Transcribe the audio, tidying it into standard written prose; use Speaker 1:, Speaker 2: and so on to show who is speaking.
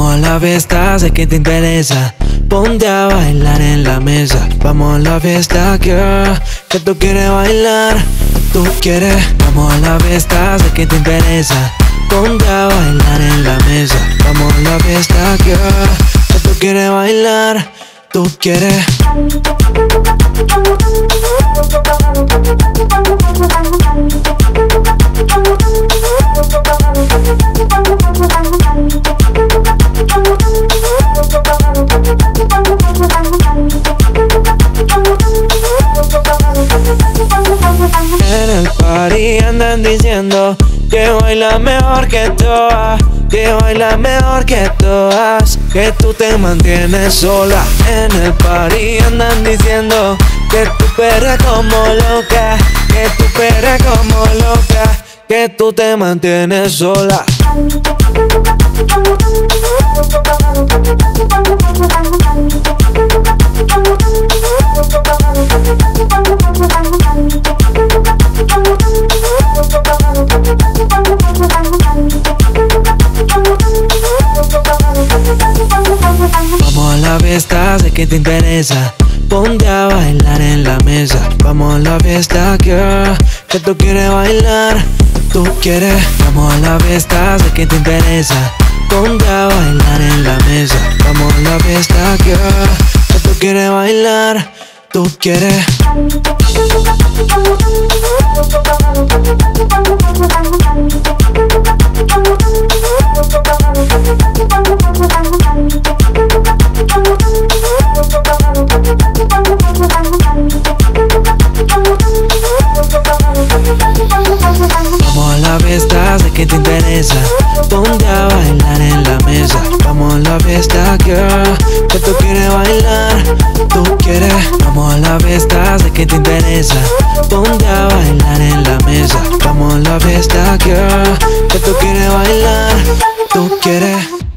Speaker 1: Vamos a la fiesta, sé que te interesa. Ponte a bailar en la mesa. Vamos a la fiesta, girl, que tú quieres bailar. Tú quieres. Vamos a la fiesta, sé que te interesa. Ponte a bailar en la mesa. Vamos a la fiesta, girl, que tú quieres bailar. Tú quieres. En el party andan diciendo que baila mejor que todas, que baila mejor que todas, que tú te mantienes sola. En el party andan diciendo que tú perras como loca, que tú perras como loca, que tú te mantienes sola. Vamos a la fiesta, sé que te interesa. Ponte a bailar en la mesa. Vamos a la fiesta, girl, que tú quieres bailar. Tú quieres. Vamos a la fiesta, sé que te interesa. Ponte a bailar en la mesa. Vamos a la fiesta, girl, que tú quieres bailar. Tú quieres. Vamos a la fiesta, sé que te interesa. Ponte a bailar en la mesa. Vamos a la fiesta, girl, que tú quieres bailar. Tú quieres. Vamos a la fiesta, sé que te interesa. Ponte a bailar en la mesa. Vamos a la fiesta, girl, que tú quieres bailar. Tú quieres.